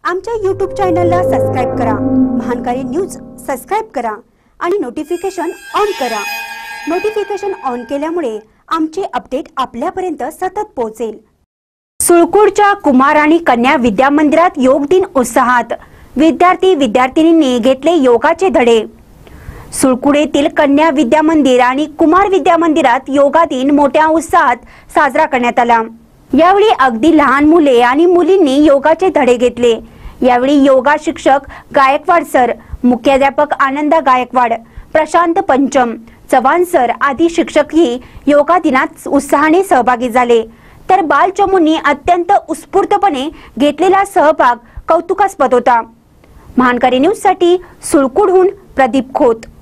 आमच्या YouTube चॅनलला subscribe करा, महानकारी न्यूज सबस्क्राइब करा आणि नोटिफिकेशन ऑन करा। नोटिफिकेशन ऑन केल्यामुळे आमचे अपडेट आपल्यापर्यंत सतत पोहोचेल। सुळकूडच्या कुमार आणि कन्या विद्या मंदिरात योग दिन उत्साहात, विद्यार्थी-विद्यार्थिनींनी घेतले योगाचे धडे। सुळकूड येथील कन्या विद्या मंदिर आणि कुमार विद्या मंदिरात योगा दिन मोठ्या उत्साहात साजरा करण्यात आला। यावेळी अगदी लहान मुले आणि मुलींनी योगाचे धडे घेतले। यावेळी योगा शिक्षक गायकवाड सर, मुख्याध्यापक आनंदा गायकवाड, प्रशांत पंचम, चव्हाण सर आदी शिक्षकही योगा दिनात उत्साहाने सहभागी झाले। तर बालचमूंनी अत्यंत उत्स्फूर्तपणे घेतलेला सहभाग कौतुकास्पद होता। महानकारी न्यूज साठी सुळकूडहून प्रदीप खोत।